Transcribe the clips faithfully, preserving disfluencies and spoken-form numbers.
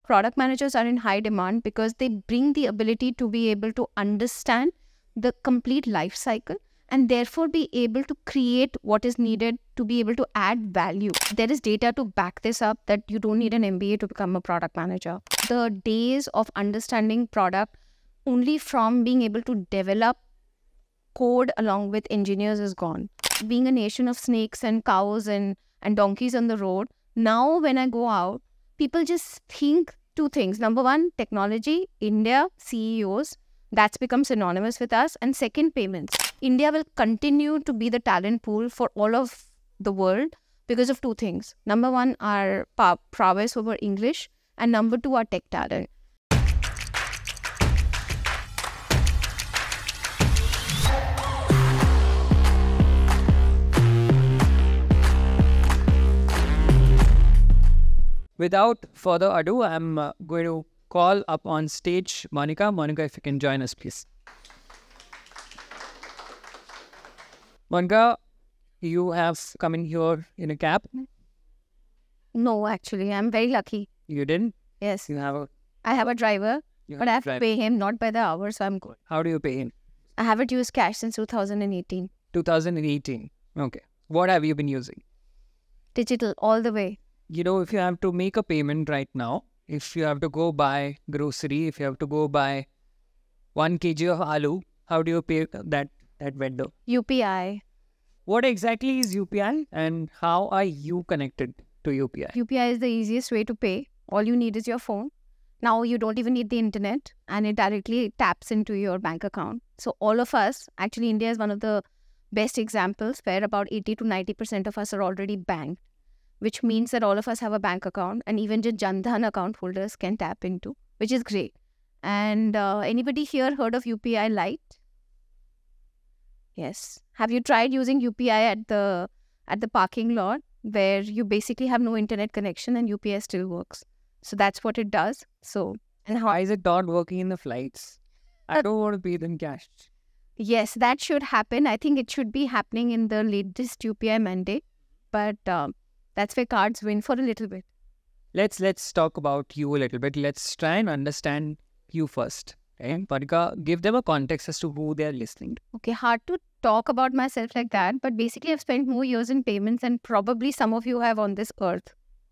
Product managers are in high demand because they bring the ability to be able to understand the complete life cycle and therefore be able to create what is needed to be able to add value. There is data to back this up that you don't need an M B A to become a product manager. The days of understanding product only from being able to develop code along with engineers is gone. Being a nation of snakes and cows and, and donkeys on the road, now when I go out, people just think two things. Number one, technology, India, C E Os, that's become synonymous with us. And second, payments. India will continue to be the talent pool for all of the world because of two things. Number one, our prowess over English, and number two, our tech talent. Without further ado, I'm uh, going to call up on stage Monica. Monica, if you can join us, please. Monica, you have come in here in a cab? No, actually, I'm very lucky. You didn't? Yes. You have a... I have a driver, You but have I have driver. to pay him, not by the hour, so I'm good. How do you pay him? I haven't used cash since two thousand eighteen. two thousand eighteen. Okay. What have you been using? Digital, all the way. You know, if you have to make a payment right now, if you have to go buy grocery, if you have to go buy one kilogram of aloo, how do you pay that, that vendor? U P I. What exactly is U P I and how are you connected to U P I? U P I is the easiest way to pay. All you need is your phone. Now you don't even need the internet and it directly taps into your bank account. So all of us, actually India is one of the best examples where about eighty to ninety percent of us are already banked, which means that all of us have a bank account and even just Jan Dhan account holders can tap into, which is great. And uh, anybody here heard of U P I Lite? Yes. Have you tried using U P I at the at the parking lot where you basically have no internet connection and U P I still works? So that's what it does. So And how is it not working in the flights? I don't want to pay them cash. Yes, that should happen. I think it should be happening in the latest U P I mandate. But um, that's where cards win for a little bit. Let's let's talk about you a little bit. Let's try and understand you first. Okay? Monica, give them a context as to who they are listening to. Okay, hard to talk about myself like that. But basically, I've spent more years in payments than probably some of you have on this earth.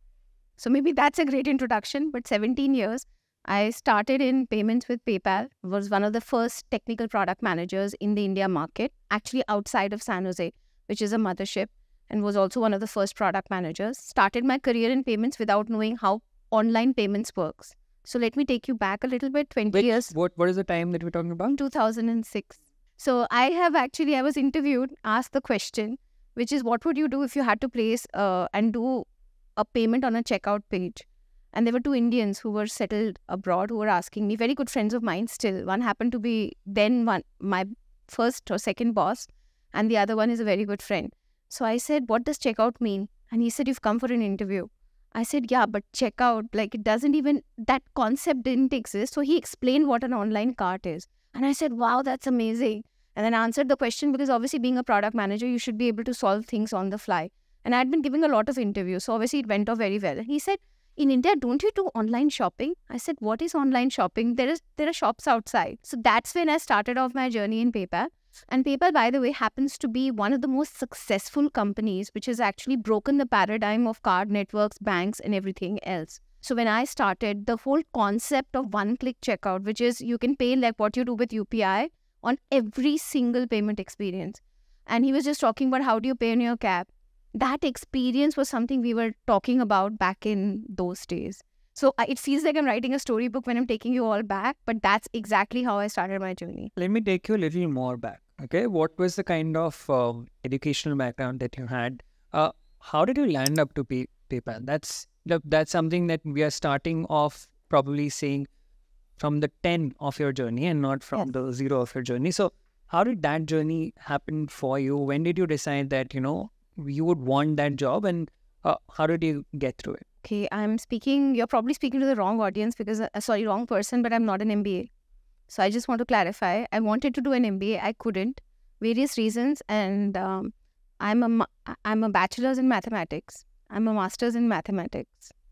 So maybe that's a great introduction. But seventeen years, I started in payments with PayPal. Was one of the first technical product managers in the India market, actually outside of San Jose, which is a mothership, and was also one of the first product managers. Started my career in payments without knowing how online payments works. So let me take you back a little bit, twenty Which, years. What, what is the time that we're talking about? two thousand six. So I have actually, I was interviewed, asked the question, which is what would you do if you had to place uh, and do a payment on a checkout page? And there were two Indians who were settled abroad who were asking me, very good friends of mine still. One happened to be then one my first or second boss, and the other one is a very good friend. So I said, what does checkout mean? And he said, you've come for an interview. I said, yeah, but checkout, like it doesn't even, that concept didn't exist. So he explained what an online cart is. And I said, wow, that's amazing. And then I answered the question because obviously being a product manager, you should be able to solve things on the fly. And I had been giving a lot of interviews. So obviously it went off very well. He said, in India, don't you do online shopping? I said, what is online shopping? There is there are shops outside. So that's when I started off my journey in PayPal. And PayPal, by the way, happens to be one of the most successful companies which has actually broken the paradigm of card networks, banks, and everything else. So when I started, the whole concept of one-click checkout, which is you can pay like what you do with U P I on every single payment experience. And he was just talking about how do you pay in your cab. That experience was something we were talking about back in those days. So it feels like I'm writing a storybook when I'm taking you all back, but that's exactly how I started my journey. Let me take you a little more back. Okay, what was the kind of um, educational background that you had? Uh, how did you land up to pay, PayPal? That's that's something that we are starting off probably saying from the ten of your journey and not from Yes. the zero of your journey. So how did that journey happen for you? When did you decide that, you know, you would want that job, and uh, how did you get through it? Okay, I'm speaking, you're probably speaking to the wrong audience because, uh, sorry, wrong person, but I'm not an M B A. So I just want to clarify. I wanted to do an M B A. I couldn't. Various reasons. And um, I'm a, I'm a bachelor's in mathematics. I'm a master's in mathematics.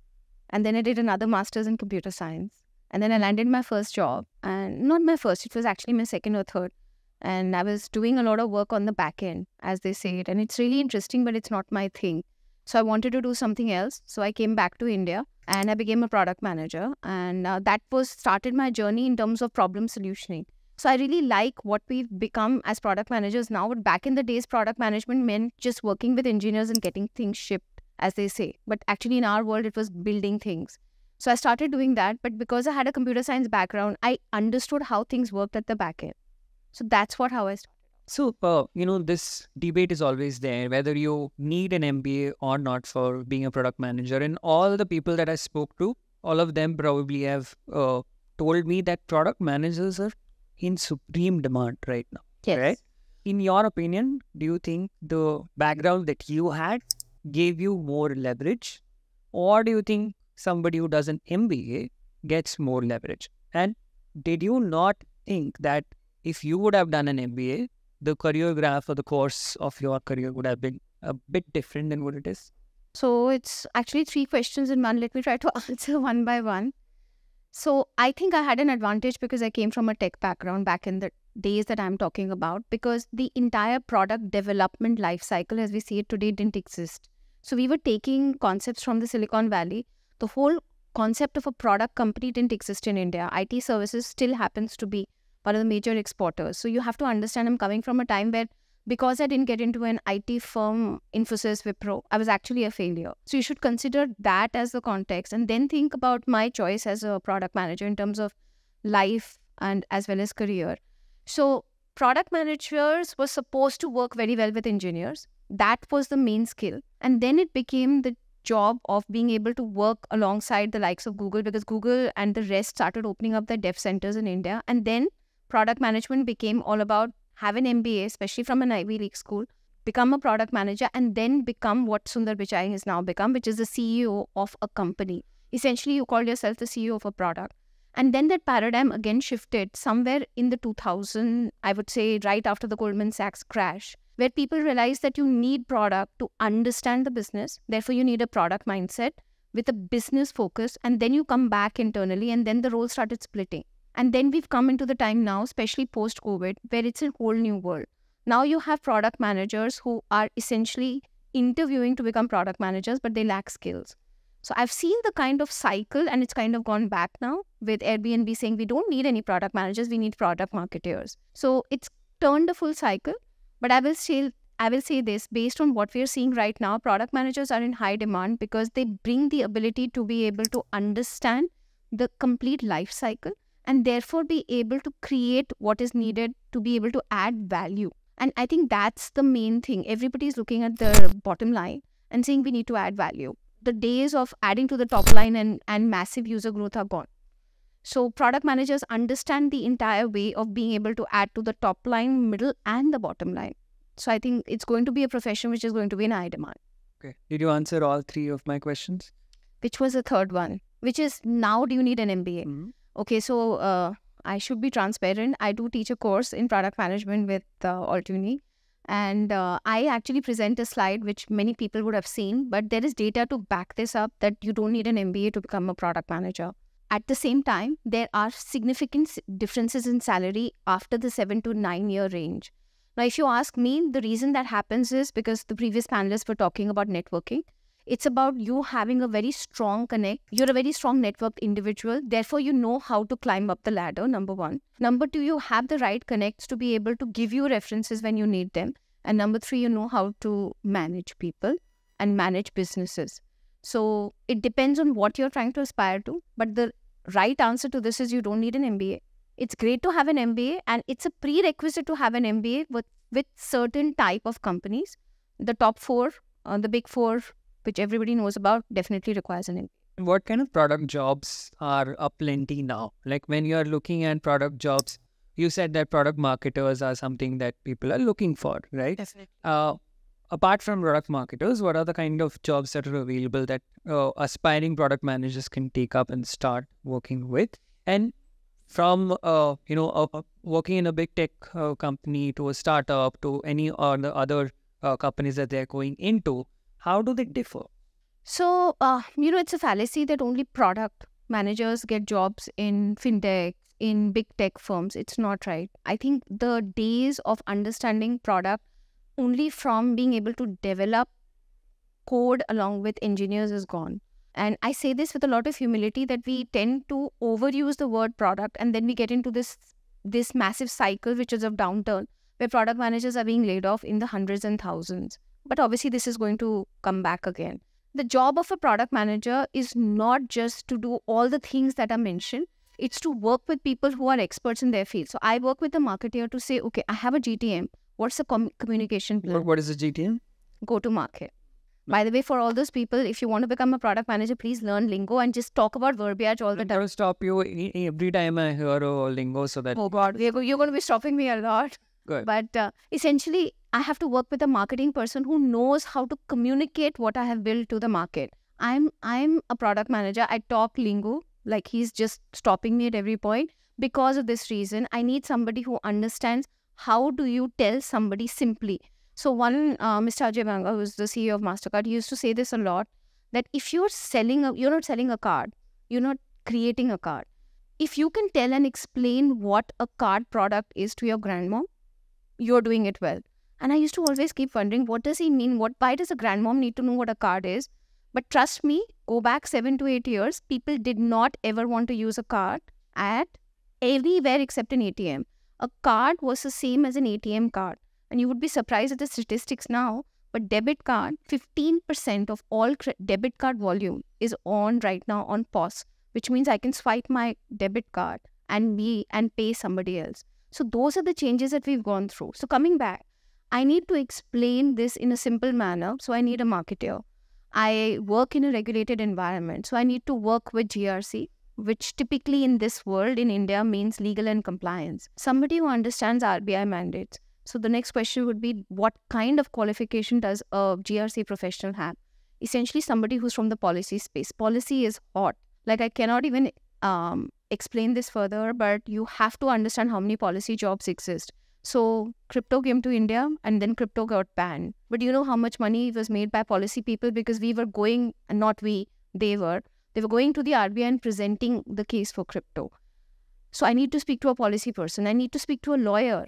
And then I did another master's in computer science. And then I landed my first job. And not my first, it was actually my second or third. And I was doing a lot of work on the back end, as they say it. And it's really interesting, but it's not my thing. So I wanted to do something else. So I came back to India and I became a product manager. And uh, that was started my journey in terms of problem solutioning. So I really like what we've become as product managers now. But back in the days, product management meant just working with engineers and getting things shipped, as they say. But actually in our world, it was building things. So I started doing that. But because I had a computer science background, I understood how things worked at the back end. So that's what how I started. So, uh, you know, this debate is always there, whether you need an M B A or not for being a product manager. And all the people that I spoke to, all of them probably have uh, told me that product managers are in supreme demand right now. Yes. Right? In your opinion, do you think the background that you had gave you more leverage? Or do you think somebody who does an M B A gets more leverage? And did you not think that if you would have done an M B A, the career graph or the course of your career would have been a bit different than what it is? So it's actually three questions in one. Let me try to answer one by one. So I think I had an advantage because I came from a tech background back in the days that I'm talking about, because the entire product development life cycle as we see it today didn't exist. So we were taking concepts from the Silicon Valley. The whole concept of a product company didn't exist in India. I T services still happens to be one of the major exporters. So you have to understand, I'm coming from a time where, because I didn't get into an I T firm, Infosys, Wipro, I was actually a failure. So you should consider that as the context and then think about my choice as a product manager in terms of life and as well as career. So product managers were supposed to work very well with engineers. That was the main skill. And then it became the job of being able to work alongside the likes of Google, because Google and the rest started opening up their dev centers in India. And then product management became all about have an M B A, especially from an Ivy League school, become a product manager, and then become what Sundar Pichai has now become, which is the C E O of a company. Essentially, you call yourself the C E O of a product. And then that paradigm again shifted somewhere in the two thousand, I would say right after the Goldman Sachs crash, where people realized that you need product to understand the business. Therefore, you need a product mindset with a business focus. And then you come back internally, and then the role started splitting. And then we've come into the time now, especially post-COVID, where it's a whole new world. Now you have product managers who are essentially interviewing to become product managers, but they lack skills. So I've seen the kind of cycle, and it's kind of gone back now with Airbnb saying we don't need any product managers, we need product marketeers. So it's turned a full cycle. But I will say, I will say this, based on what we're seeing right now, product managers are in high demand because they bring the ability to be able to understand the complete life cycle, and therefore be able to create what is needed to be able to add value. And I think that's the main thing. Everybody is looking at the bottom line and saying we need to add value. The days of adding to the top line and, and massive user growth are gone. So product managers understand the entire way of being able to add to the top line, middle, and the bottom line. So I think it's going to be a profession which is going to be in high demand. Okay. Did you answer all three of my questions? Which was the third one, which is now do you need an M B A? Mm-hmm. Okay, so uh, I should be transparent. I do teach a course in product management with uh, Altuni. And uh, I actually present a slide which many people would have seen, but there is data to back this up that you don't need an M B A to become a product manager. At the same time, there are significant differences in salary after the seven to nine year range. Now, if you ask me, the reason that happens is because the previous panelists were talking about networking. It's about you having a very strong connect. You're a very strong networked individual. Therefore, you know how to climb up the ladder, number one. Number two, you have the right connects to be able to give you references when you need them. And number three, you know how to manage people and manage businesses. So it depends on what you're trying to aspire to. But the right answer to this is you don't need an M B A. It's great to have an M B A, and it's a prerequisite to have an M B A with, with certain type of companies. The top four, uh, the big four, which everybody knows about, definitely requires an M B A. What kind of product jobs are aplenty now? Like when you're looking at product jobs, you said that product marketers are something that people are looking for, right? Definitely. Uh, apart from product marketers, what are the kind of jobs that are available that uh, aspiring product managers can take up and start working with? And from, uh, you know, uh, uh, working in a big tech uh, company to a startup to any or the other uh, companies that they're going into, how do they differ? So, uh, you know, it's a fallacy that only product managers get jobs in fintech, in big tech firms. It's not right. I think the days of understanding product only from being able to develop code along with engineers is gone. And I say this with a lot of humility that we tend to overuse the word product, and then we get into this this massive cycle which is of downturn where product managers are being laid off in the hundreds and thousands. But obviously this is going to come back again. The job of a product manager is not just to do all the things that are mentioned. It's to work with people who are experts in their field. So I work with a marketer to say, okay, I have a G T M. What's the com- communication plan? What, what is the G T M? Go to market. By the way, for all those people, if you want to become a product manager, please learn lingo and just talk about verbiage all the I'm time. going to stop you e- every time I hear a lingo so that... Oh God, we're go- you're going to be stopping me a lot. Good. But uh, essentially, I have to work with a marketing person who knows how to communicate what I have built to the market. I'm I'm a product manager. I talk lingo, like he's just stopping me at every point. Because of this reason, I need somebody who understands how do you tell somebody simply. So one, uh, Mister Ajay Banga, who's the C E O of MasterCard, he used to say this a lot, that if you're selling, a, you're not selling a card, you're not creating a card. If you can tell and explain what a card product is to your grandmom, you're doing it well. And I used to always keep wondering, what does he mean? What? Why does a grandmom need to know what a card is? But trust me, go back seven to eight years, people did not ever want to use a card at everywhere except an A T M. A card was the same as an A T M card. And you would be surprised at the statistics now, but debit card, fifteen percent of all cre- debit card volume is on right now on P O S, which means I can swipe my debit card and be and pay somebody else. So those are the changes that we've gone through. So coming back, I need to explain this in a simple manner. So I need a marketer. I work in a regulated environment. So I need to work with G R C, which typically in this world in India means legal and compliance. Somebody who understands R B I mandates. So the next question would be, what kind of qualification does a G R C professional have? Essentially somebody who's from the policy space. Policy is hot. Like I cannot even um, explain this further, but you have to understand how many policy jobs exist. So crypto came to India and then crypto got banned. But you know how much money was made by policy people because we were going, and not we, they were, they were going to the R B I and presenting the case for crypto. So I need to speak to a policy person. I need to speak to a lawyer.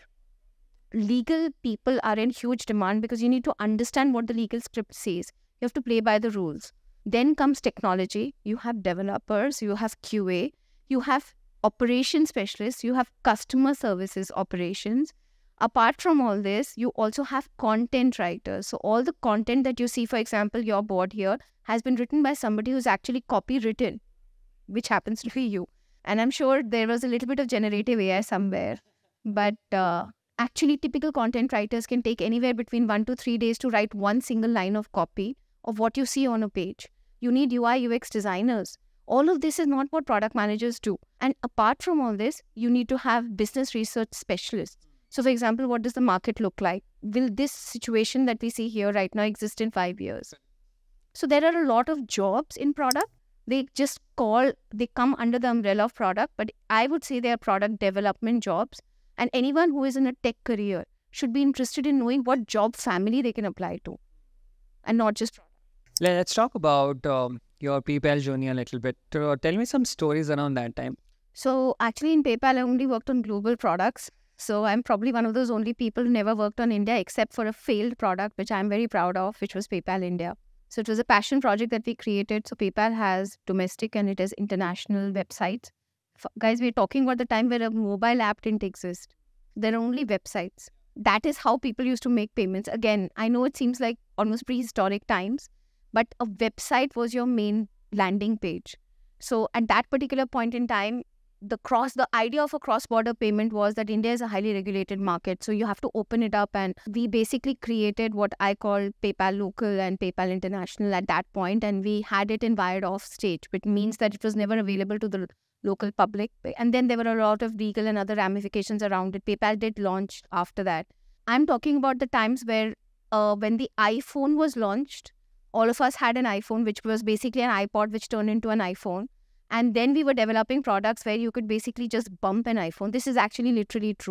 Legal people are in huge demand because you need to understand what the legal script says. You have to play by the rules. Then comes technology. You have developers, you have Q A, you have operation specialists, you have customer services operations. Apart from all this, you also have content writers. So all the content that you see, for example, your board here has been written by somebody who's actually copywritten, which happens to be you. And I'm sure there was a little bit of generative A I somewhere. But uh, actually, typical content writers can take anywhere between one to three days to write one single line of copy of what you see on a page. You need U I U X designers. All of this is not what product managers do. And apart from all this, you need to have business research specialists. So for example, what does the market look like? Will this situation that we see here right now exist in five years? So there are a lot of jobs in product. They just call, they come under the umbrella of product, but I would say they are product development jobs. And anyone who is in a tech career should be interested in knowing what job family they can apply to and not just product. Let's talk about um, your PayPal journey a little bit. Uh, tell me some stories around that time. So actually in PayPal, I only worked on global products. So I'm probably one of those only people who never worked on India except for a failed product, which I'm very proud of, which was PayPal India. So it was a passion project that we created. So PayPal has domestic and it has international websites. F- guys, we're talking about the time where a mobile app didn't exist. There are only websites. That is how people used to make payments. Again, I know it seems like almost prehistoric times, but a website was your main landing page. So at that particular point in time, the cross, the idea of a cross-border payment was that India is a highly regulated market. So you have to open it up. And we basically created what I call PayPal Local and PayPal International at that point. And we had it in wired off stage, which means that it was never available to the local public. And then there were a lot of legal and other ramifications around it. PayPal did launch after that. I'm talking about the times where uh, when the iPhone was launched, all of us had an iPhone, which was basically an iPod, which turned into an iPhone. And then we were developing products where you could basically just bump an iPhone. This is actually literally true.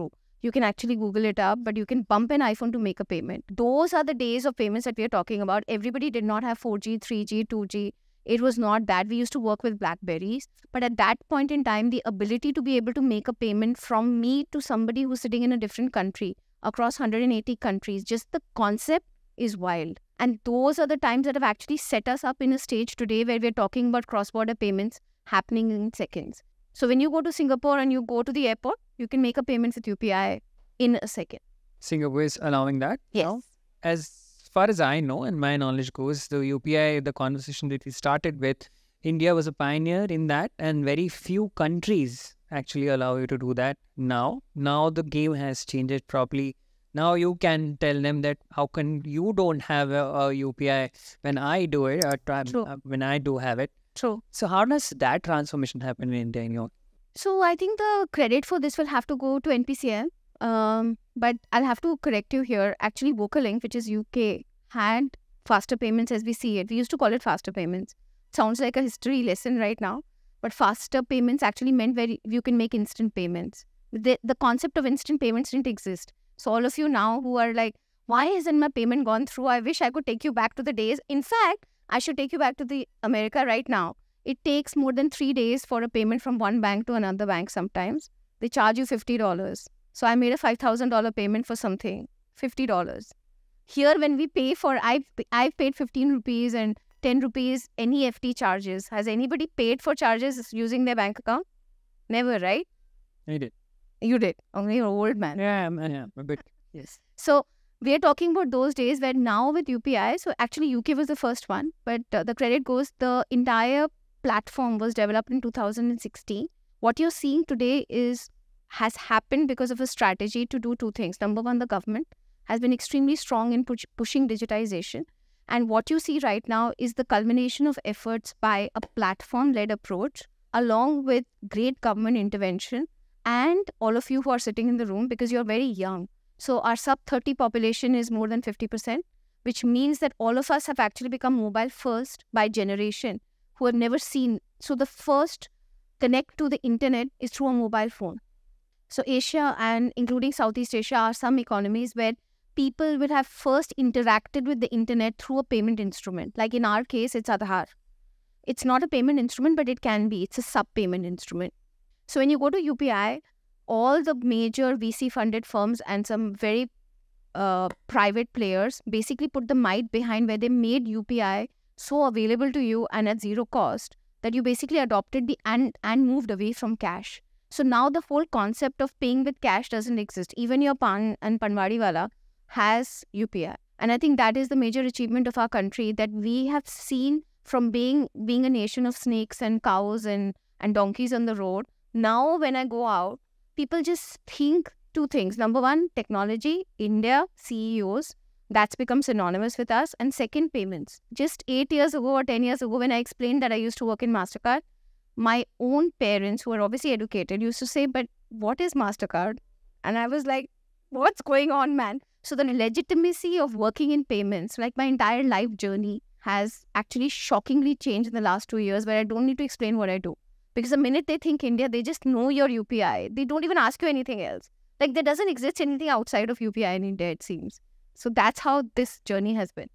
You can actually Google it up, but you can bump an iPhone to make a payment. Those are the days of payments that we are talking about. Everybody did not have four G, three G, two G. It was not that. We used to work with Blackberries. But at that point in time, the ability to be able to make a payment from me to somebody who's sitting in a different country across one hundred eighty countries, just the concept is wild. And those are the times that have actually set us up in a stage today where we're talking about cross-border payments happening in seconds. So when you go to Singapore and you go to the airport, you can make a payment with U P I in a second. Singapore is allowing that? Yes. Now, as far as I know and my knowledge goes, the U P I, the conversation that we started with, India was a pioneer in that, and very few countries actually allow you to do that now. Now the game has changed properly. Now you can tell them that how can you don't have a, a U P I when I do it, or try, uh, when I do have it. True. So how does that transformation happen in India in your? So I think the credit for this will have to go to N P C M. Um, but I'll have to correct you here. Actually, VocaLink, which is U K, had faster payments as we see it. We used to call it faster payments. Sounds like a history lesson right now. But faster payments actually meant where you can make instant payments. The, the concept of instant payments didn't exist. So all of you now who are like, why hasn't my payment gone through? I wish I could take you back to the days. In fact, I should take you back to the America right now. It takes more than three days for a payment from one bank to another bank sometimes. They charge you fifty dollars. So I made a five thousand dollars payment for something, fifty dollars. Here when we pay for, I've, I've paid fifteen rupees and ten rupees N E F T charges. Has anybody paid for charges using their bank account? Never, right? I did. You did. Only you're an old man. Yeah, I'm, yeah, a bit. Yes. So we are talking about those days where now with U P I, so actually U K was the first one, but uh, the credit goes, the entire platform was developed in two thousand sixteen. What you're seeing today is has happened because of a strategy to do two things. Number one, the government has been extremely strong in push, pushing digitization. And what you see right now is the culmination of efforts by a platform-led approach along with great government intervention and all of you who are sitting in the room because you're very young. So our sub thirty population is more than fifty percent, which means that all of us have actually become mobile first by generation who have never seen. So the first connect to the internet is through a mobile phone. So Asia and including Southeast Asia are some economies where people will have first interacted with the internet through a payment instrument. Like in our case, it's Aadhaar. It's not a payment instrument, but it can be. It's a sub-payment instrument. So when you go to U P I, all the major V C-funded firms and some very uh, private players basically put the might behind where they made U P I so available to you and at zero cost that you basically adopted the and, and moved away from cash. So now the whole concept of paying with cash doesn't exist. Even your pan and panwadi wala has U P I. And I think that is the major achievement of our country, that we have seen from being being a nation of snakes and cows and, and donkeys on the road. Now when I go out, people just think two things. Number one, technology, India, C E Os, that's become synonymous with us. And second, payments. Just eight years ago or ten years ago when I explained that I used to work in MasterCard, my own parents, who are obviously educated, used to say, but what is MasterCard? And I was like, what's going on, man? So the legitimacy of working in payments, like my entire life journey, has actually shockingly changed in the last two years where I don't need to explain what I do. Because the minute they think India, they just know your U P I. They don't even ask you anything else. Like there doesn't exist anything outside of U P I in India, it seems. So that's how this journey has been.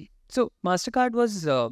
So MasterCard was... Uh...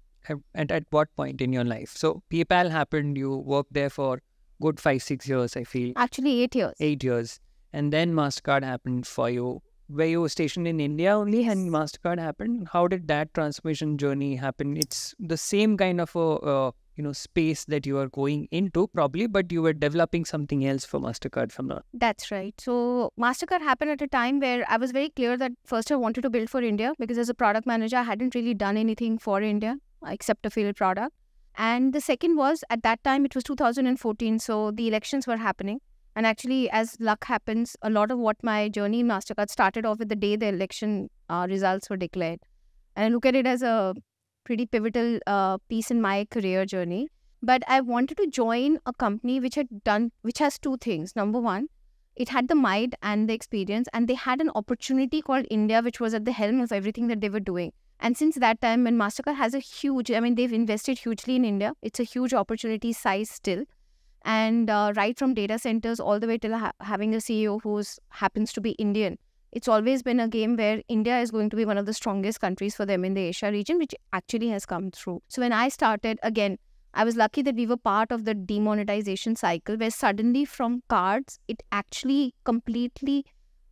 And at what point in your life? So PayPal happened, you worked there for good five, six years, I feel. Actually, eight years. Eight years. And then MasterCard happened for you. Were you stationed in India only and MasterCard happened? How did that transformation journey happen? It's the same kind of a, uh, you know, space that you are going into probably, but you were developing something else for MasterCard from now. That's right. So MasterCard happened at a time where I was very clear that first I wanted to build for India because as a product manager, I hadn't really done anything for India except a failed product. And the second was, at that time, it was two thousand fourteen, so the elections were happening. And actually, as luck happens, a lot of what my journey in MasterCard started off with the day the election uh, results were declared. And I look at it as a pretty pivotal uh, piece in my career journey. But I wanted to join a company which had done, which has two things. Number one, it had the might and the experience, and they had an opportunity called India, which was at the helm of everything that they were doing. And since that time, when MasterCard has a huge, I mean, they've invested hugely in India. It's a huge opportunity size still. And uh, right from data centers all the way till ha- having a C E O who happens to be Indian, it's always been a game where India is going to be one of the strongest countries for them in the Asia region, which actually has come through. So when I started, again, I was lucky that we were part of the demonetization cycle where suddenly from cards, it actually completely,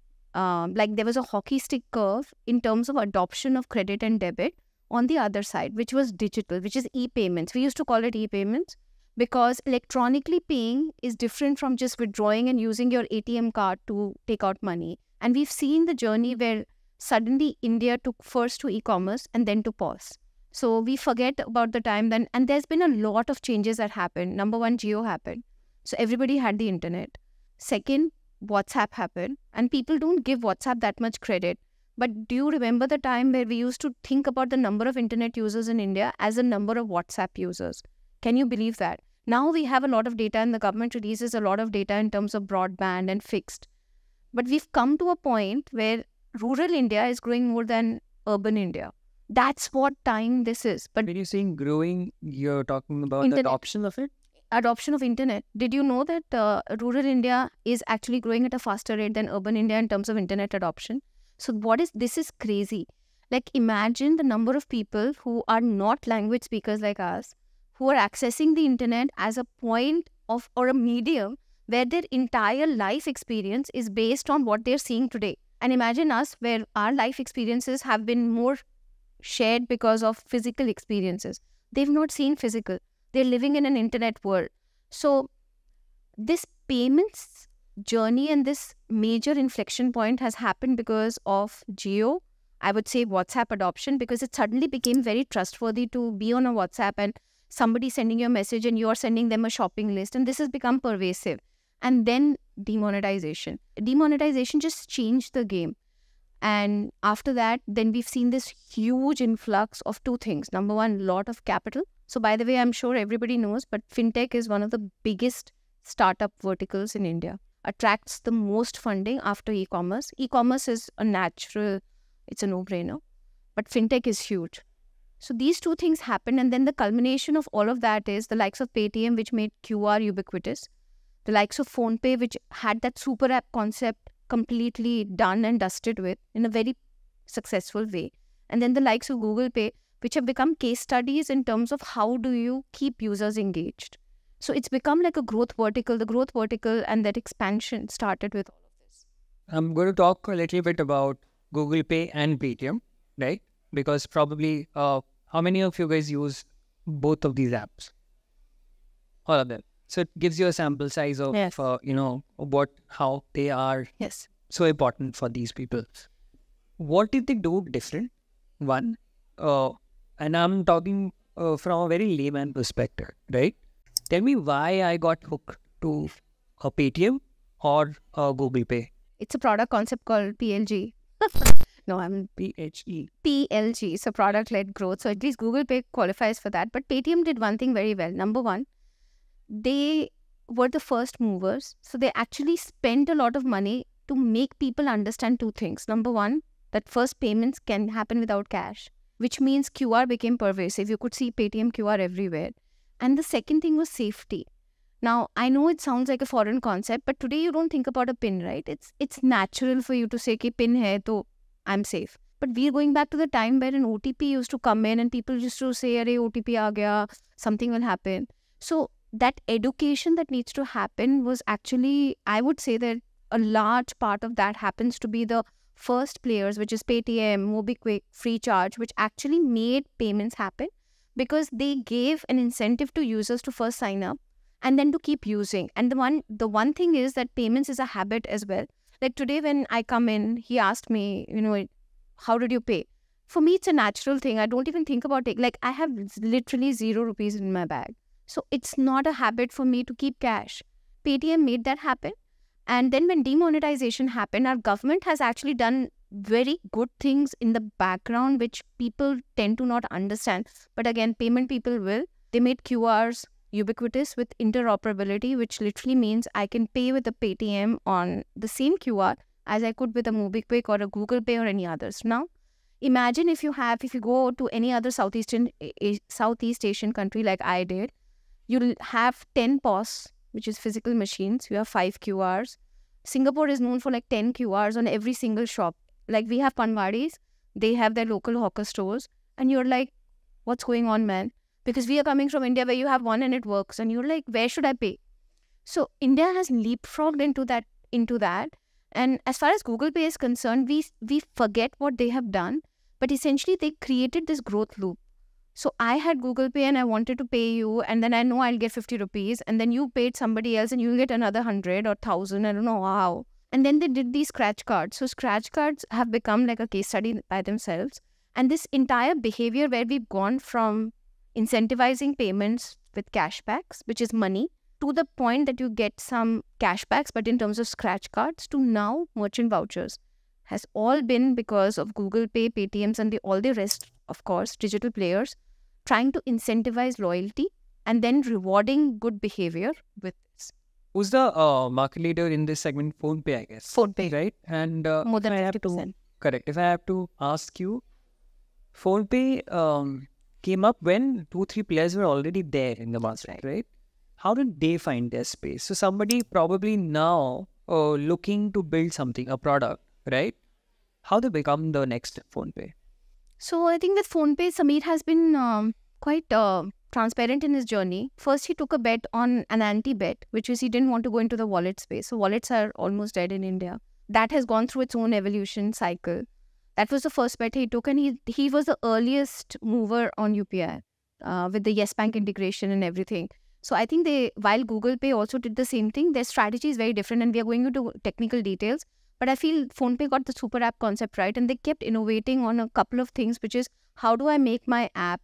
um, like there was a hockey stick curve in terms of adoption of credit and debit on the other side, which was digital, which is e-payments. We used to call it e-payments because electronically paying is different from just withdrawing and using your A T M card to take out money. And we've seen the journey where suddenly India took first to e-commerce and then to P O S. So we forget about the time then. And there's been a lot of changes that happened. Number one, Jio happened. So everybody had the internet. Second, WhatsApp happened. And people don't give WhatsApp that much credit. But do you remember the time where we used to think about the number of internet users in India as a number of WhatsApp users? Can you believe that? Now we have a lot of data and the government releases a lot of data in terms of broadband and fixed. But we've come to a point where rural India is growing more than urban India. That's what time this is. But when you're saying growing, you're talking about internet, the adoption of it? Adoption of internet. Did you know that uh, rural India is actually growing at a faster rate than urban India in terms of internet adoption? So what is, this is crazy. Like imagine the number of people who are not language speakers like us, who are accessing the internet as a point of or a medium where their entire life experience is based on what they're seeing today. And imagine us where our life experiences have been more shared because of physical experiences. They've not seen physical. They're living in an internet world. So this payments journey and this major inflection point has happened because of Jio, I would say WhatsApp adoption, because it suddenly became very trustworthy to be on a WhatsApp and somebody sending you a message and you're sending them a shopping list, and this has become pervasive. And then demonetization. Demonetization just changed the game. And after that, then we've seen this huge influx of two things. Number one, lot of capital. So by the way, I'm sure everybody knows, but Fintech is one of the biggest startup verticals in India. Attracts the most funding after e-commerce. E-commerce is a natural, it's a no-brainer. But Fintech is huge. So these two things happened, and then the culmination of all of that is the likes of Paytm, which made Q R ubiquitous. The likes of PhonePe, which had that super app concept completely done and dusted with in a very successful way. And then the likes of Google Pay, which have become case studies in terms of how do you keep users engaged. So it's become like a growth vertical. The growth vertical and that expansion started with all of this. I'm going to talk a little bit about Google Pay and Paytm, right? Because probably, uh, how many of you guys use both of these apps? All of them. So it gives you a sample size of, yes. uh, you know, what, how they are yes. so important for these people. What did they do different? One, uh, and I'm talking uh, from a very layman perspective, right? Tell me why I got hooked to a Paytm or a Google Pay. It's a product concept called P L G. No, I'm P H E. P L G. So product-led growth. So at least Google Pay qualifies for that. But Paytm did one thing very well. Number one, they were the first movers. So they actually spent a lot of money to make people understand two things. Number one, that first payments can happen without cash, which means Q R became pervasive. You could see Paytm Q R everywhere. And the second thing was safety. Now, I know it sounds like a foreign concept, but today you don't think about a pin, right? It's it's natural for you to say, ki pin hai, to I'm safe. But we're going back to the time where an O T P used to come in and people used to say, Arey, O T P aa gaya, something will happen. So that education that needs to happen was actually, I would say that a large part of that happens to be the first players, which is Paytm, MobiKwik, FreeCharge, which actually made payments happen because they gave an incentive to users to first sign up and then to keep using. And the one the one thing is that payments is a habit as well. Like today when I come in, he asked me, you know, how did you pay? For me, it's a natural thing. I don't even think about it. Like I have literally zero rupees in my bag. So it's not a habit for me to keep cash. Paytm made that happen. And then when demonetization happened, our government has actually done very good things in the background, which people tend to not understand. But again, payment people will. They made Q Rs ubiquitous with interoperability, which literally means I can pay with a Paytm on the same Q R as I could with a MobiKwik or a Google Pay or any others. Now, imagine if you have, if you go to any other Southeastern, Southeast Asian country like I did, you'll have ten P O S which is physical machines. You have five Q Rs. Singapore is known for like ten Q Rs on every single shop. Like we have Panwadis, they have their local hawker stores. And you're like, what's going on, man? Because we are coming from India where you have one and it works. And you're like, where should I pay? So India has leapfrogged into that. into that. And as far as Google Pay is concerned, we we forget what they have done. But essentially, they created this growth loop. So I had Google Pay and I wanted to pay you, and then I know I'll get fifty rupees, and then you paid somebody else and you'll get another one hundred or one thousand, I don't know how. And then they did these scratch cards. So scratch cards have become like a case study by themselves. And this entire behavior where we've gone from incentivizing payments with cashbacks, which is money, to the point that you get some cashbacks, but in terms of scratch cards, to now merchant vouchers, has all been because of Google Pay, Paytms, and the, all the rest, of course, digital players, trying to incentivize loyalty and then rewarding good behavior with this. Who's the uh, market leader in this segment? PhonePe, I guess. PhonePe. Right? And uh, more than if I fifty have to, percent. correct. If I have to ask you, PhonePe um, came up when two, three players were already there in the market, right. right? How did they find their space? So somebody probably now uh, looking to build something, a product, right? How they become the next PhonePe? So I think with PhonePe, Sameer has been um, quite uh, transparent in his journey. First, he took a bet on an anti-bet, which is he didn't want to go into the wallet space. So wallets are almost dead in India. That has gone through its own evolution cycle. That was the first bet he took, and he he was the earliest mover on U P I uh, with the Yes Bank integration and everything. So I think they, while Google Pay also did the same thing, their strategy is very different, and we are going into technical details. But I feel PhonePe got the super app concept right, and they kept innovating on a couple of things, which is how do I make my app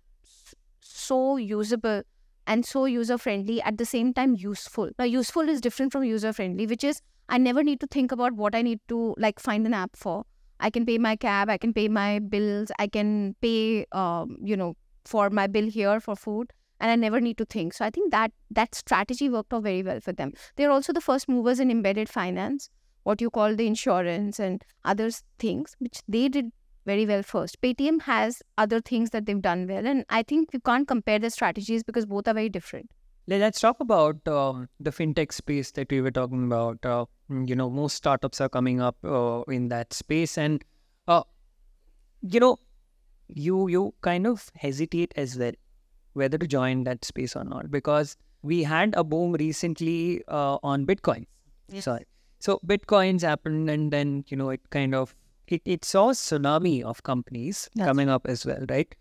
so usable and so user-friendly, at the same time useful. Now, useful is different from user-friendly, which is I never need to think about what I need to like find an app for. I can pay my cab, I can pay my bills, I can pay, um, you know, for my bill here for food. And I never need to think. So I think that that strategy worked out very well for them. They're also the first movers in embedded finance, what you call the insurance and other things, which they did very well first. Paytm has other things that they've done well. And I think we can't compare the strategies because both are very different. Let's talk about um, the fintech space that we were talking about. Uh, you know, most startups are coming up uh, in that space. And, uh, you know, you you kind of hesitate as well whether to join that space or not, because we had a boom recently uh, on Bitcoin. Yes. Sorry. So Bitcoins happened, and then, you know, it kind of, it, it saw a tsunami of companies That's coming up as well, right?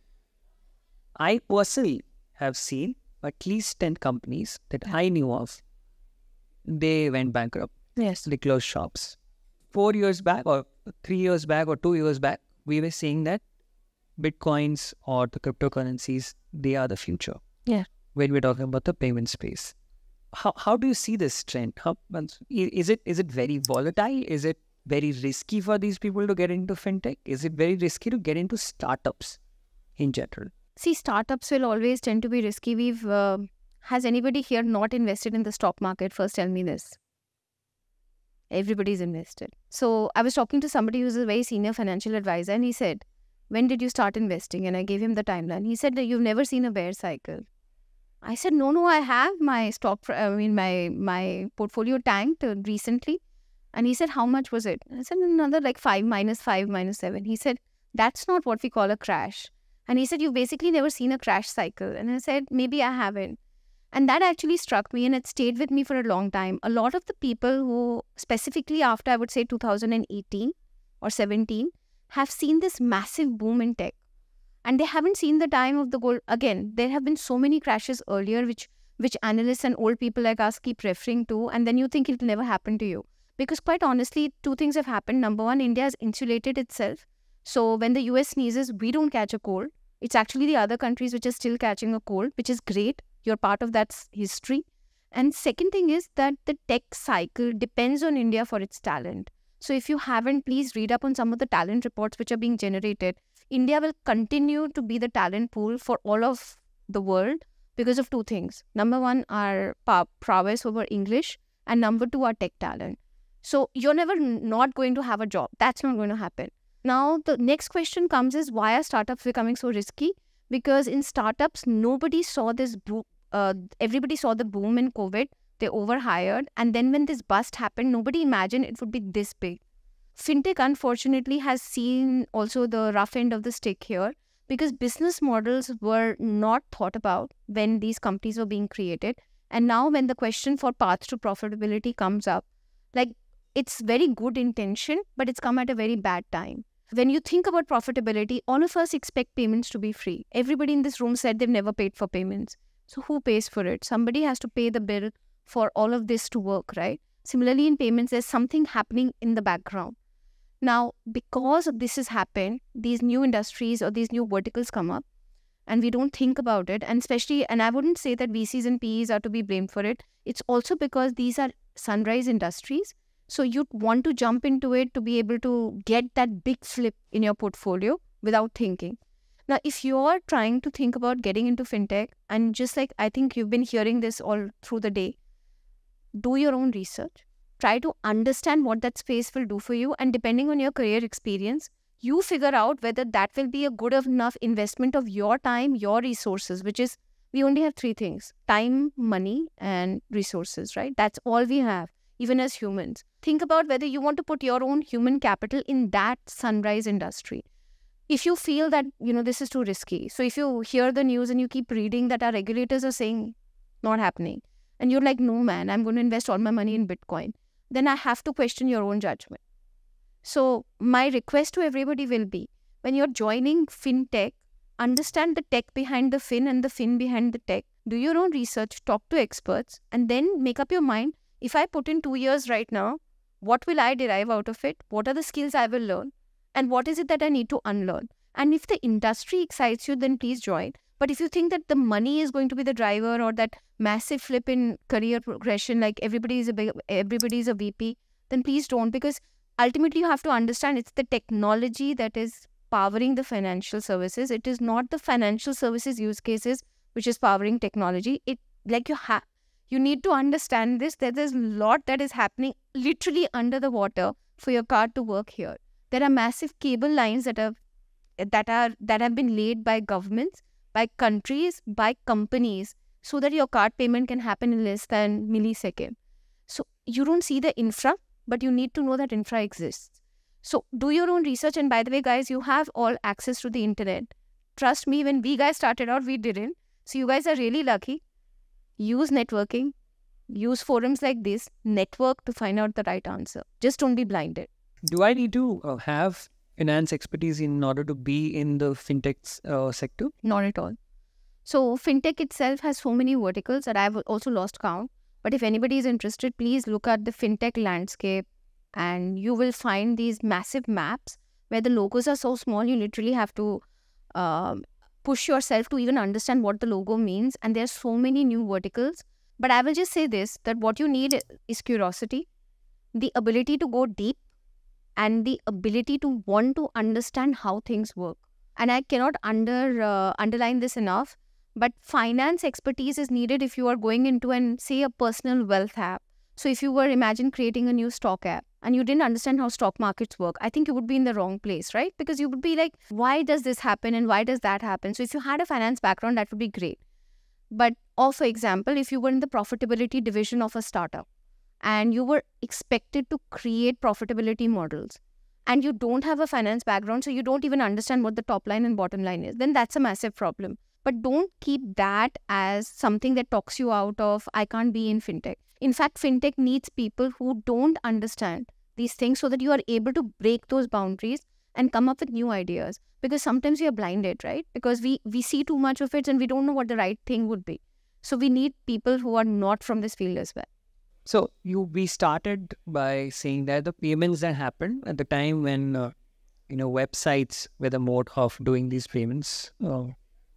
I personally have seen at least ten companies that Yeah. I knew of, they went bankrupt. Yes. They closed shops. Four years back or three years back or two years back, we were saying that Bitcoins or the cryptocurrencies, they are the future. Yeah. When we're talking about the payment space. How how do you see this trend? How, is it is it very volatile? Is it very risky for these people to get into fintech? Is it very risky to get into startups in general? See, startups will always tend to be risky. We've uh, has anybody here not invested in the stock market? First, tell me this. Everybody's invested. So I was talking to somebody who's a very senior financial advisor, and he said, when did you start investing? And I gave him the timeline. He said that you've never seen a bear cycle. I said, no, no, I have my stock, I mean, my my portfolio tanked uh, recently. And he said, how much was it? I said, another like five, minus five, minus seven. He said, that's not what we call a crash. And he said, you've basically never seen a crash cycle. And I said, maybe I haven't. And that actually struck me, and it stayed with me for a long time. A lot of the people who, specifically after, I would say, two thousand eighteen or seventeen, have seen this massive boom in tech. And they haven't seen the time of the gold. Again, there have been so many crashes earlier, which which analysts and old people like us keep referring to, and then you think it will never happen to you. Because quite honestly, two things have happened. Number one, India has insulated itself. So when the U S sneezes, we don't catch a cold. It's actually the other countries which are still catching a cold, which is great. You're part of that history. And second thing is that the tech cycle depends on India for its talent. So if you haven't, please read up on some of the talent reports which are being generated. India will continue to be the talent pool for all of the world because of two things. Number one, our prowess over English, and number two, our tech talent. So you're never not going to have a job. That's not going to happen. Now, the next question comes is, why are startups becoming so risky? Because in startups, nobody saw this boom. Uh, everybody saw the boom in COVID, They overhired. And then when this bust happened, nobody imagined it would be this big. Fintech, unfortunately, has seen also the rough end of the stick here because business models were not thought about when these companies were being created. And now when the question for path to profitability comes up, like it's very good intention, but it's come at a very bad time. When you think about profitability, all of us expect payments to be free. Everybody in this room said they've never paid for payments. So who pays for it? Somebody has to pay the bill for all of this to work, right? Similarly, in payments, there's something happening in the background. Now, because this has happened, these new industries or these new verticals come up and we don't think about it. And especially, and I wouldn't say that V Cs and P Es are to be blamed for it. It's also because these are sunrise industries. So you'd want to jump into it to be able to get that big flip in your portfolio without thinking. Now, if you're trying to think about getting into fintech, and just like I think you've been hearing this all through the day, do your own research. Try to understand what that space will do for you. And depending on your career experience, you figure out whether that will be a good enough investment of your time, your resources, which is, we only have three things: time, money, and resources, right? That's all we have, even as humans. Think about whether you want to put your own human capital in that sunrise industry. If you feel that, you know, this is too risky. So if you hear the news and you keep reading that our regulators are saying not happening, and you're like, no, man, I'm going to invest all my money in Bitcoin, then I have to question your own judgment. So my request to everybody will be, when you're joining fintech, understand the tech behind the fin and the fin behind the tech. Do your own research, talk to experts, and then make up your mind, if I put in two years right now, what will I derive out of it? What are the skills I will learn? And what is it that I need to unlearn? And if the industry excites you, then please join. But if you think that the money is going to be the driver or that massive flip in career progression, like everybody is a big, everybody is a V P, then please don't, because ultimately you have to understand it's the technology that is powering the financial services. It is not the financial services use cases which is powering technology. It like you have you need to understand this, that there's a lot that is happening literally under the water for your card to work here. There are massive cable lines that are that are that have been laid by governments, by countries, by companies, so that your card payment can happen in less than millisecond. So you don't see the infra, but you need to know that infra exists. So do your own research. And by the way, guys, you have all access to the internet. Trust me, when we guys started out, we didn't. So you guys are really lucky. Use networking. Use forums like this. Network to find out the right answer. Just don't be blinded. Do I need to uh, have finance expertise in order to be in the fintech uh, sector? Not at all. So fintech itself has so many verticals that I've also lost count. But if anybody is interested, please look at the fintech landscape and you will find these massive maps where the logos are so small, you literally have to um, push yourself to even understand what the logo means. And there are so many new verticals. But I will just say this, that what you need is curiosity, the ability to go deep, and the ability to want to understand how things work. And I cannot under uh, underline this enough, but finance expertise is needed if you are going into and say a personal wealth app. So if you were, imagine creating a new stock app and you didn't understand how stock markets work, I think you would be in the wrong place, right? Because you would be like, why does this happen and why does that happen? So if you had a finance background, that would be great. But or for example, if you were in the profitability division of a startup and you were expected to create profitability models and you don't have a finance background, so you don't even understand what the top line and bottom line is, then that's a massive problem. But don't keep that as something that talks you out of, I can't be in fintech. In fact, fintech needs people who don't understand these things so that you are able to break those boundaries and come up with new ideas. Because sometimes we are blinded, right? Because we, we see too much of it and we don't know what the right thing would be. So we need people who are not from this field as well. So you we started by saying that the payments that happened at the time when uh, you know websites were the mode of doing these payments uh,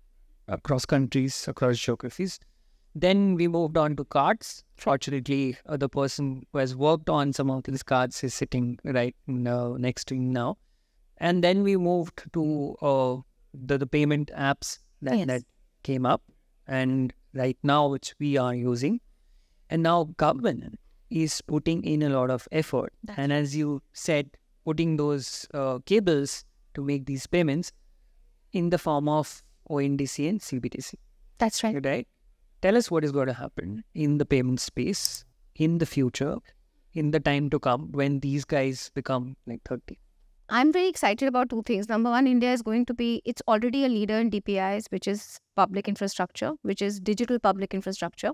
across countries, across geographies. Then we moved on to cards. Fortunately, uh, the person who has worked on some of these cards is sitting right uh, next to me now. And then we moved to uh, the, the payment apps that, yes. that came up. And right now, which we are using. And now government is putting in a lot of effort. That's and as you said, putting those uh, cables to make these payments in the form of O N D C and C B D C. That's right. Right? tell us what is going to happen in the payment space in the future, in the time to come when these guys become like thirty. I'm very excited about two things. Number one, India is going to be, it's already a leader in D P Is, which is public infrastructure, which is digital public infrastructure.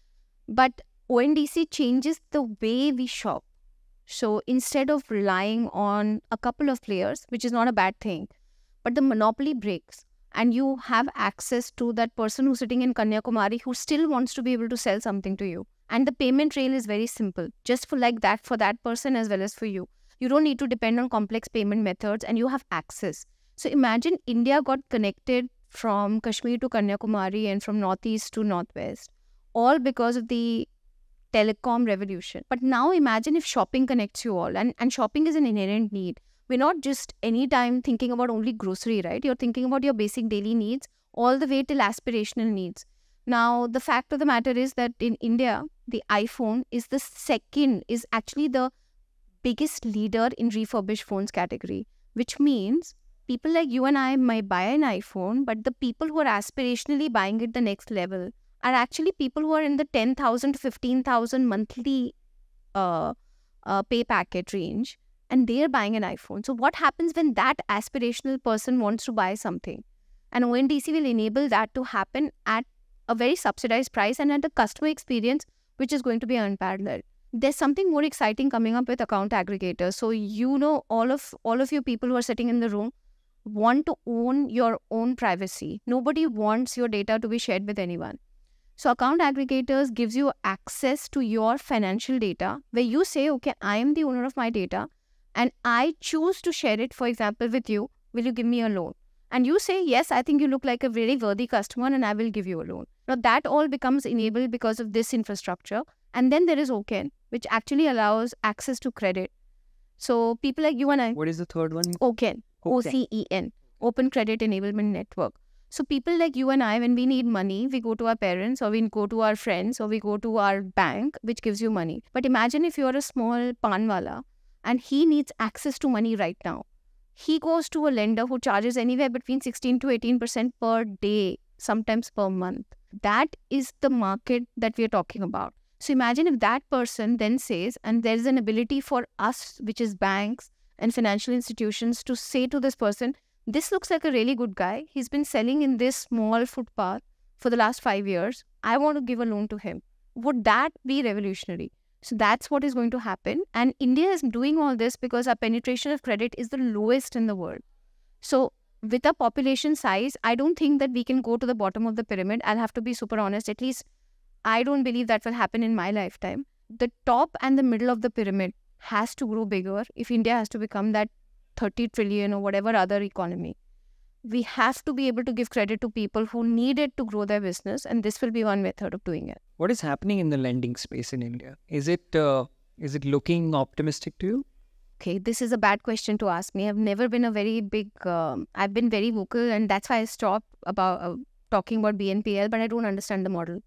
But O N D C changes the way we shop. So instead of relying on a couple of players, which is not a bad thing, but the monopoly breaks and you have access to that person who's sitting in Kanyakumari who still wants to be able to sell something to you. And the payment rail is very simple, just for like that, for that person as well as for you. You don't need to depend on complex payment methods and you have access. So imagine India got connected from Kashmir to Kanyakumari and from Northeast to Northwest, all because of the telecom revolution. But now imagine if shopping connects you all, and, and shopping is an inherent need. We're not just anytime thinking about only grocery, right? You're thinking about your basic daily needs all the way till aspirational needs. Now, the fact of the matter is that in India, the iPhone is the second, is actually the biggest leader in refurbished phones category, which means people like you and I might buy an iPhone, but the people who are aspirationally buying it the next level are actually people who are in the ten thousand to fifteen thousand monthly uh, uh, pay packet range, and they're buying an iPhone. So what happens when that aspirational person wants to buy something? And O N D C will enable that to happen at a very subsidized price and at a customer experience which is going to be unparalleled. There's something more exciting coming up with account aggregators. So you know, all of all of you people who are sitting in the room want to own your own privacy. Nobody wants your data to be shared with anyone. So account aggregators gives you access to your financial data where you say, okay, I am the owner of my data and I choose to share it, for example, with you. Will you give me a loan? And you say, yes, I think you look like a very worthy customer and I will give you a loan. Now that all becomes enabled because of this infrastructure. And then there is O C E N, which actually allows access to credit. So people like you and I. What is the third one? O C E N. O C E N. Open Credit Enablement Network. So people like you and I, when we need money, we go to our parents or we go to our friends or we go to our bank, which gives you money. But imagine if you're a small panwala and he needs access to money right now. He goes to a lender who charges anywhere between sixteen to eighteen percent per day, sometimes per month. That is the market that we are talking about. So imagine if that person then says, and there is an ability for us, which is banks and financial institutions, to say to this person, this looks like a really good guy. He's been selling in this small footpath for the last five years. I want to give a loan to him. Would that be revolutionary? So that's what is going to happen. And India is doing all this because our penetration of credit is the lowest in the world. So with a population size, I don't think that we can go to the bottom of the pyramid. I'll have to be super honest. At least I don't believe that will happen in my lifetime. The top and the middle of the pyramid has to grow bigger if India has to become that thirty trillion or whatever other economy. We have to be able to give credit to people who need it to grow their business, and this will be one method of doing it. What is happening in the lending space in India? Is it uh, is it looking optimistic to you? Okay, this is a bad question to ask me. I've never been a very big, um, I've been very vocal, and that's why I stopped about uh, talking about B N P L, but I don't understand the model.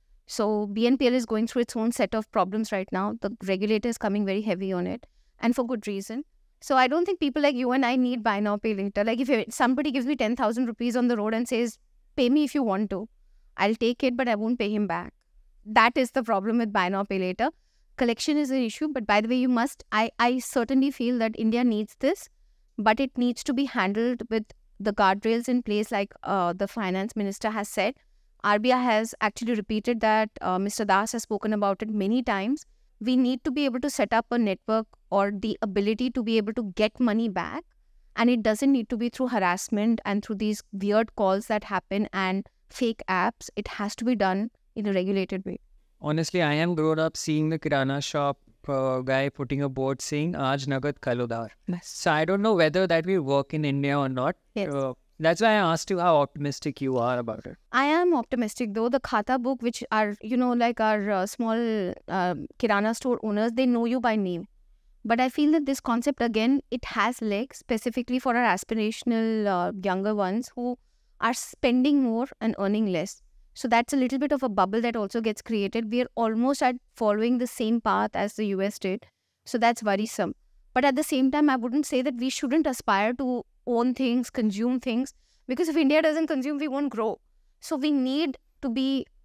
So B N P L is going through its own set of problems right now. The regulator is coming very heavy on it, and for good reason. So I don't think people like you and I need buy now, pay later. Like if somebody gives me ten thousand rupees on the road and says, pay me if you want to, I'll take it, but I won't pay him back. That is the problem with buy now, pay later. Collection is an issue, but by the way, you must, I, I certainly feel that India needs this, but it needs to be handled with the guardrails in place like uh, the finance minister has said. R B I has actually repeated that. uh, Mister Das has spoken about it many times. We need to be able to set up a network or the ability to be able to get money back. And it doesn't need to be through harassment and through these weird calls that happen and fake apps. It has to be done in a regulated way. Honestly, I am grown up seeing the kirana shop uh, guy putting a board saying, Aaj Nagad Kal Udhar. So I don't know whether that will work in India or not. Yes. Uh, That's why I asked you how optimistic you are about it. I am optimistic though. The Khata book, which are, you know, like our uh, small uh, Kirana store owners, they know you by name. But I feel that this concept, again, it has legs specifically for our aspirational uh, younger ones who are spending more and earning less. So that's a little bit of a bubble that also gets created. We are almost at following the same path as the U S did. So that's worrisome. But at the same time, I wouldn't say that we shouldn't aspire to own things, consume things, because if India doesn't consume, we won't grow. So we need to be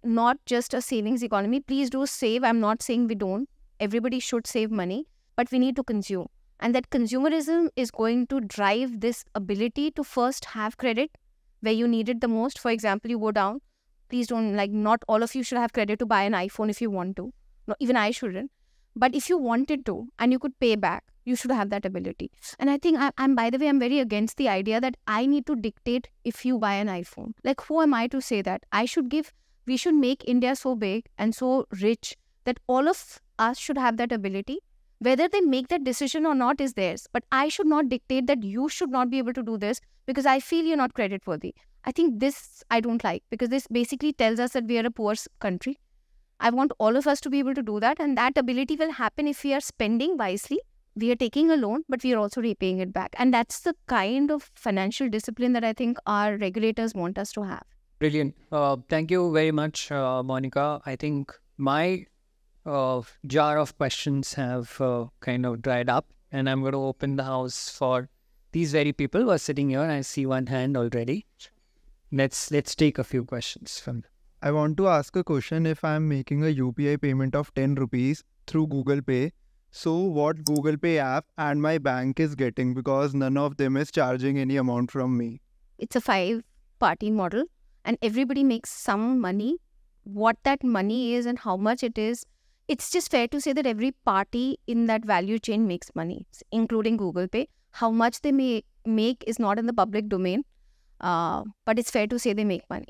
not just a savings economy. Please do save. I'm not saying we don't. Everybody should save money, but we need to consume. And that consumerism is going to drive this ability to first have credit where you need it the most. For example, you go down. Please don't, like, not all of you should have credit to buy an iPhone if you want to. No, even I shouldn't. But if you wanted to and you could pay back, you should have that ability. And I think I, I'm, by the way, I'm very against the idea that I need to dictate if you buy an iPhone. Like, who am I to say that? I should give, we should make India so big and so rich that all of us should have that ability. Whether they make that decision or not is theirs. But I should not dictate that you should not be able to do this because I feel you're not credit worthy. I think this I don't like, because this basically tells us that we are a poor country. I want all of us to be able to do that, and that ability will happen if we are spending wisely. We are taking a loan, but we are also repaying it back. And that's the kind of financial discipline that I think our regulators want us to have. Brilliant. Uh, thank you very much, uh, Monica. I think my uh, jar of questions have uh, kind of dried up, and I'm going to open the house for these very people who are sitting here. I see one hand already. Let's let's take a few questions from them. I want to ask a question. If I'm making a U P I payment of ten rupees through Google Pay, so what Google Pay app and my bank is getting, because none of them is charging any amount from me? It's a five-party model and everybody makes some money. What that money is and how much it is, it's just fair to say that every party in that value chain makes money, including Google Pay. How much they may make is not in the public domain, uh, but it's fair to say they make money.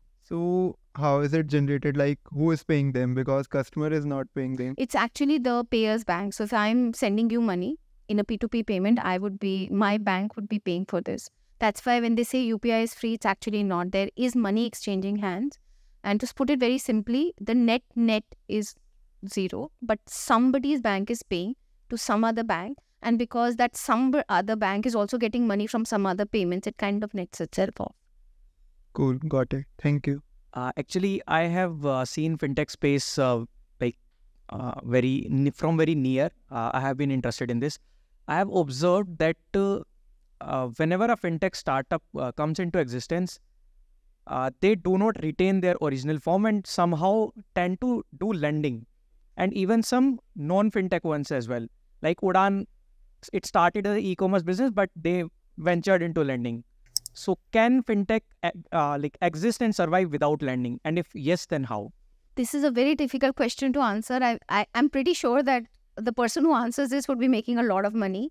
So how is it generated? Like, who is paying them? Because customer is not paying them. It's actually the payer's bank. So if I'm sending you money in a P two P payment, I would be, my bank would be paying for this. That's why when they say U P I is free, it's actually not. There is money exchanging hands. And to put it very simply, the net net is zero, but somebody's bank is paying to some other bank. And because that some other bank is also getting money from some other payments, it kind of nets itself off. Cool, got it. Thank you. Uh, actually, I have uh, seen fintech space uh, like uh, very from very near. Uh, I have been interested in this. I have observed that uh, uh, whenever a fintech startup uh, comes into existence, uh, they do not retain their original form and somehow tend to do lending, and even some non-fintech ones as well. Like Udaan, it started as an e-commerce business, but they ventured into lending. So can fintech uh, like exist and survive without lending? And if yes, then how? This is a very difficult question to answer. I, I, I'm pretty sure that the person who answers this would be making a lot of money.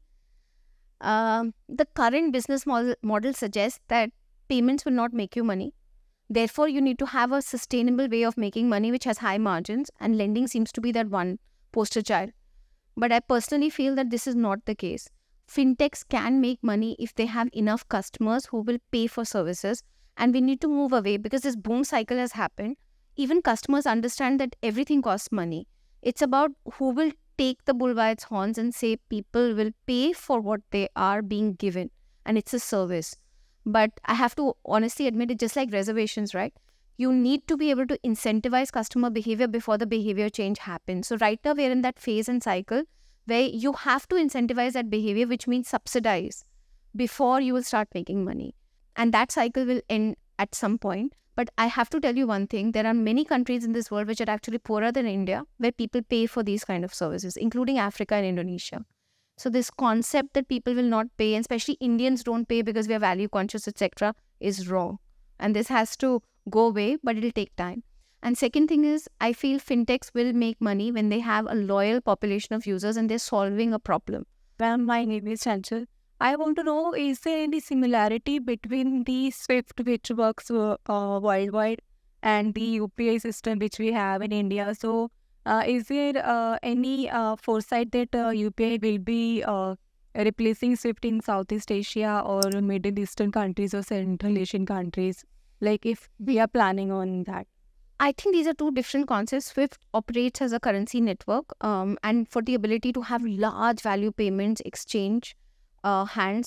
Um, the current business model, model suggests that payments will not make you money. Therefore, you need to have a sustainable way of making money which has high margins, and lending seems to be that one poster child. But I personally feel that this is not the case. Fintechs can make money if they have enough customers who will pay for services, and we need to move away because this boom cycle has happened. Even customers understand that everything costs money. It's about who will take the bull by its horns and say people will pay for what they are being given, and it's a service. But I have to honestly admit it, just like reservations, right? You need to be able to incentivize customer behavior before the behavior change happens. So right now we're in that phase and cycle where you have to incentivize that behavior, which means subsidize before you will start making money. And that cycle will end at some point. But I have to tell you one thing, there are many countries in this world which are actually poorer than India, where people pay for these kind of services, including Africa and Indonesia. So this concept that people will not pay, and especially Indians don't pay because we are value conscious, et cetera, is wrong. And this has to go away, but it'll take time. And second thing is, I feel fintechs will make money when they have a loyal population of users and they're solving a problem. Well, my name is Chanchal. I want to know, is there any similarity between the SWIFT, which works uh, uh, worldwide, and the U P I system which we have in India? So, uh, is there uh, any uh, foresight that uh, U P I will be uh, replacing SWIFT in Southeast Asia or Middle Eastern countries or Central Asian countries? Like, if we are planning on that? I think these are two different concepts. SWIFT operates as a currency network, um, and for the ability to have large value payments exchange uh, hands.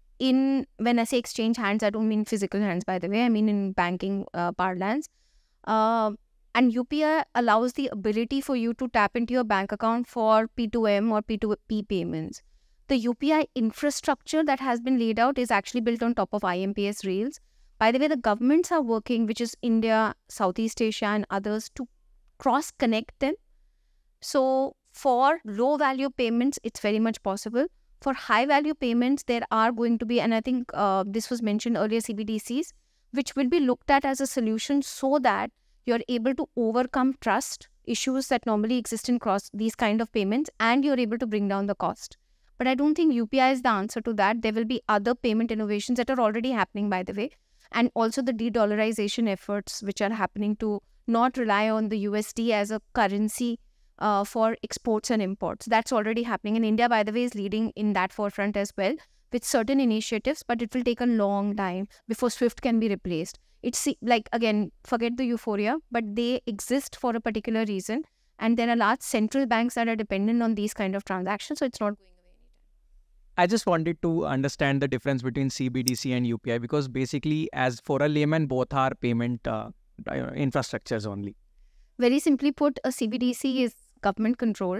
In when I say exchange hands, I don't mean physical hands, by the way. I mean in banking uh, parlance. Uh, and U P I allows the ability for you to tap into your bank account for P two M or P two P payments. The U P I infrastructure that has been laid out is actually built on top of I M P S rails. By the way, the governments are working, which is India, Southeast Asia and others, to cross-connect them. So for low-value payments, it's very much possible. For high-value payments, there are going to be, and I think uh, this was mentioned earlier, C B D Cs, which will be looked at as a solution so that you're able to overcome trust issues that normally exist in cross these kind of payments, and you're able to bring down the cost. But I don't think U P I is the answer to that. There will be other payment innovations that are already happening, by the way, and also the de-dollarization efforts which are happening to not rely on the U S D as a currency uh, for exports and imports. That's already happening. And India, by the way, is leading in that forefront as well with certain initiatives, but it will take a long time before SWIFT can be replaced. It's like, again, forget the euphoria, but they exist for a particular reason. And there are large central banks that are dependent on these kind of transactions, so it's not going away anytime. I just wanted to understand the difference between C B D C and U P I, because basically, as for a layman, both are payment uh, infrastructures only. Very simply put, a C B D C is government controlled.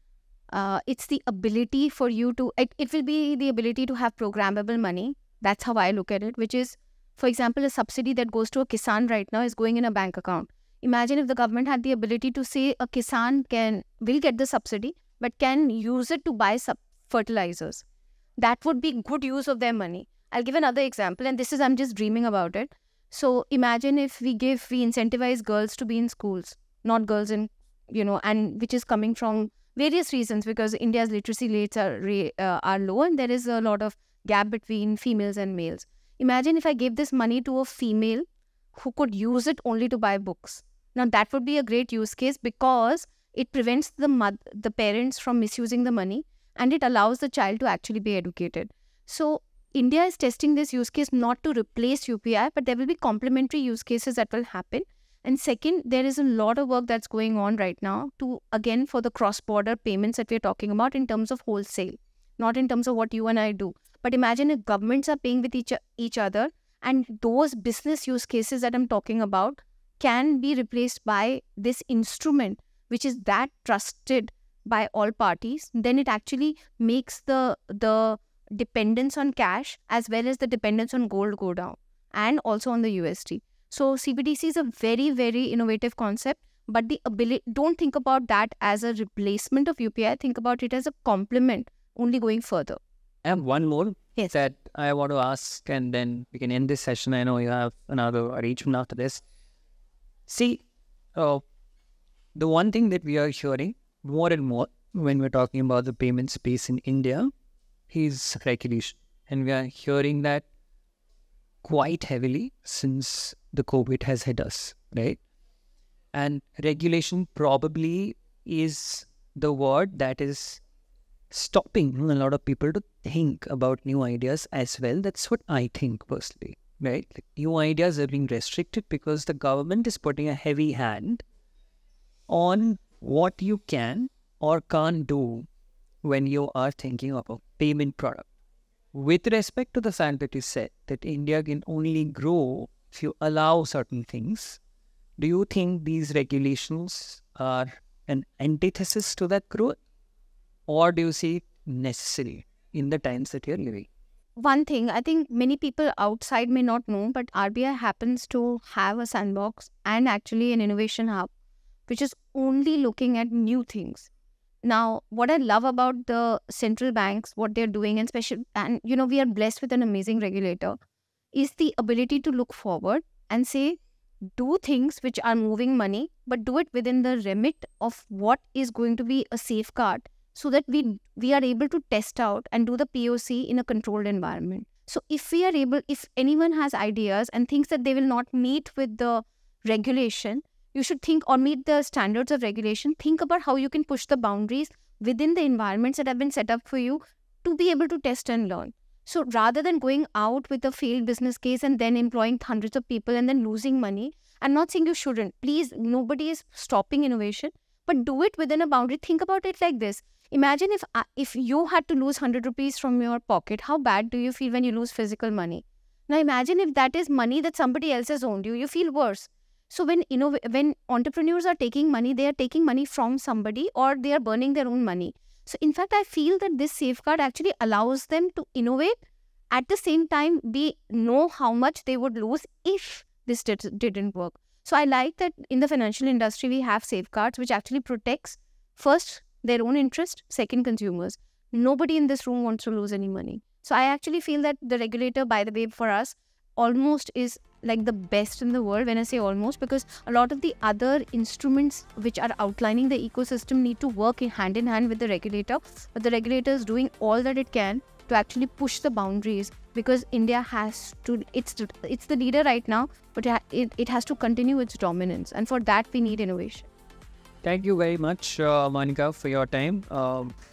Uh, it's the ability for you to, it, it will be the ability to have programmable money. That's how I look at it, which is, for example, a subsidy that goes to a Kisan right now is going in a bank account. Imagine if the government had the ability to say a Kisan can will get the subsidy, but can use it to buy sub fertilizers. That would be good use of their money. I'll give another example, and this is, I'm just dreaming about it. So imagine if we give, we incentivize girls to be in schools, not girls in, you know, and which is coming from various reasons, because India's literacy rates are, uh, are low, and there is a lot of gap between females and males. Imagine if I gave this money to a female who could use it only to buy books. Now that would be a great use case, because it prevents the mother, the parents from misusing the money, and it allows the child to actually be educated. So India is testing this use case not to replace U P I, but there will be complementary use cases that will happen. And second, there is a lot of work that's going on right now to, again, for the cross-border payments that we're talking about in terms of wholesale, not in terms of what you and I do. But imagine if governments are paying with each, each other, and those business use cases that I'm talking about can be replaced by this instrument, which is that trusted by all parties. Then it actually makes the, the dependence on cash as well as the dependence on gold go down, and also on the U S D. So C B D C is a very, very innovative concept, but the ability, don't think about that as a replacement of U P I. Think about it as a complement, only going further. I have one more Yes. that I want to ask, and then we can end this session. I know you have another arrangement after this. See, uh, the one thing that we are hearing more and more when we're talking about the payment space in India is regulation. And we are hearing that quite heavily since the COVID has hit us, right? And regulation probably is the word that is stopping a lot of people to think about new ideas as well. That's what I think personally, right? Like, new ideas are being restricted because the government is putting a heavy hand on what you can or can't do when you are thinking of a payment product. With respect to the fact that you said that India can only grow if you allow certain things, do you think these regulations are an antithesis to that growth? Or do you see it necessary in the times that you're living? One thing, I think many people outside may not know, but R B I happens to have a sandbox and actually an innovation hub, which is only looking at new things. Now, what I love about the central banks, what they're doing, and special, and you know, we are blessed with an amazing regulator, is the ability to look forward and say, do things which are moving money, but do it within the remit of what is going to be a safeguard, so that we we are able to test out and do the P O C in a controlled environment. So if we are able, if anyone has ideas and thinks that they will not meet with the regulation, you should think, or meet the standards of regulation, think about how you can push the boundaries within the environments that have been set up for you to be able to test and learn. So rather than going out with a failed business case and then employing hundreds of people and then losing money, I'm not saying you shouldn't. Please, nobody is stopping innovation, but do it within a boundary. Think about it like this. Imagine if uh, if you had to lose one hundred rupees from your pocket, how bad do you feel when you lose physical money? Now imagine if that is money that somebody else has owned you, you feel worse. So when you know, when entrepreneurs are taking money, they are taking money from somebody, or they are burning their own money. So in fact, I feel that this safeguard actually allows them to innovate at the same time, we know how much they would lose if this did, didn't work. So I like that in the financial industry, we have safeguards which actually protects, first, their own interest, second, consumers. Nobody in this room wants to lose any money. So I actually feel that the regulator, by the way, for us, almost is like the best in the world. When I say almost, because a lot of the other instruments which are outlining the ecosystem need to work in hand in hand with the regulator. But the regulator is doing all that it can to actually push the boundaries, because India has to, it's it's the leader right now, but it, it has to continue its dominance. And for that, we need innovation. Thank you very much, uh, Monica, for your time. Um,